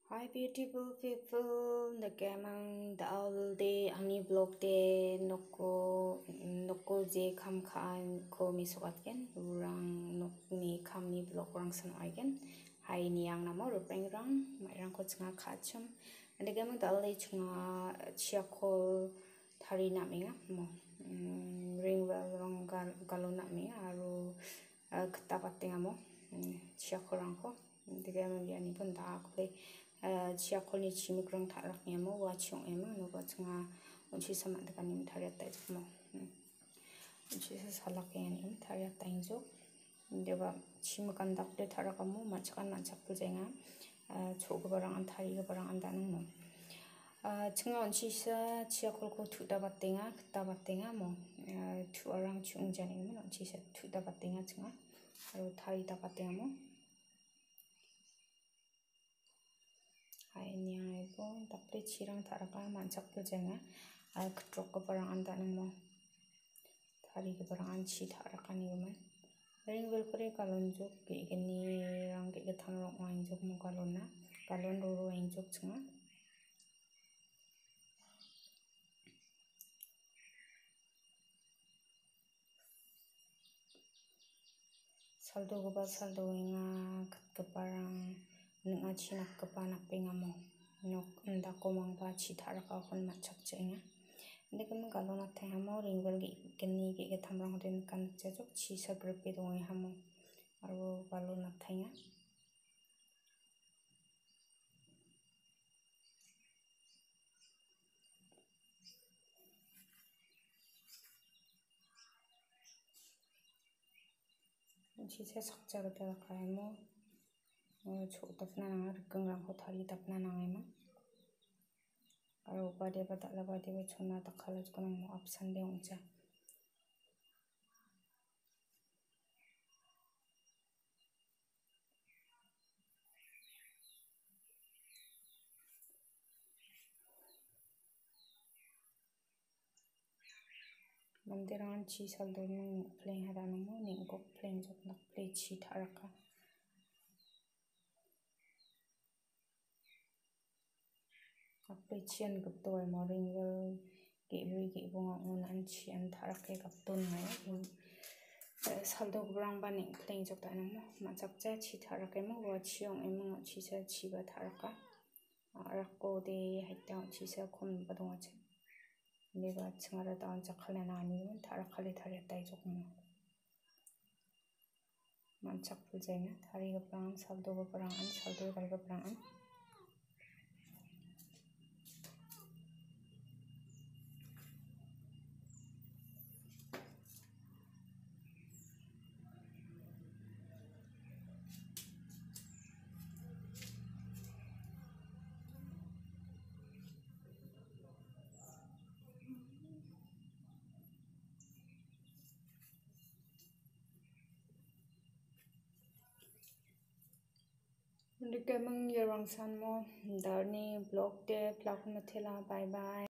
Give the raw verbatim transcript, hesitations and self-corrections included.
Hi beautiful people, the gamang the all day angni vlog de noko noko je kam khan ko mi sukat ken rang nok ni kam ni vlog rang san aigen hai niang namo rupeng rang mai rang ko chinga khachum and the gamang the all day chunga chiakol thari na minga mo ring well rang galo na minga aru kta patinga mo chiakol rang ko the gamang yani pun da ko chiakol ni chimikrang tharak nyamo wa chung ema no ba chunga unchi samat ka nim tharia tai mo unchi sa salak yani im tharia tai jo deba chimkan dak de tharaka mo machkan na chapul jenga chog barang an thari ga barang an danang mo chunga unchi sa chiakol ko thuda batenga kta batenga mo thu arang chung jani mo unchi sa thuda batenga chunga aru thari da batenga mo hai niang ibo tapre chirang tharaka manchak pujenga al ktrok ko parang anda nang mo thari ko parang an chi tharaka ni man ring bel pare kalon jok ke geni rang ke tham rong wain jok mo kalon na kalon ro ro wain jok chunga saldo go ba saldo inga kat ke parang nga chinak ke panak penga mo nok nda komang ba chi tharaka hon machak chenga Dekem kalau nak tanya mau ringwel gi geni gi thamrang den kan chajok chi sa group pe dong hamo aru kalau nak tanya chi sa sakcha ga ta kai mo cho tapna na rkang rang ko thari tapna na ngai ma aru ba de ba ta la ba de ba chona ta khala ko mo option de ongcha mandiran chi sal do ni play hara no mo ni ko play jok nak play chi tharaka play chian gup to mo ringwel ge ri ge bong on an chi an tharake gap ton ngai saldo brang ba ni play jok ta no mo ma chak cha chi tharake mo wa chiong em mo chi sa chi ba tharaka arako de haita chi sa khom ba dong ache 내가 층하러 다운 작할래나 아니면 다락할래 다리 따이 조금 만착 불쟁이 다리가 브랑 살도가 브랑 안 살도가 다리가 브랑 안 Ndike mang yarang san mo darni blog de plak mathela bye bye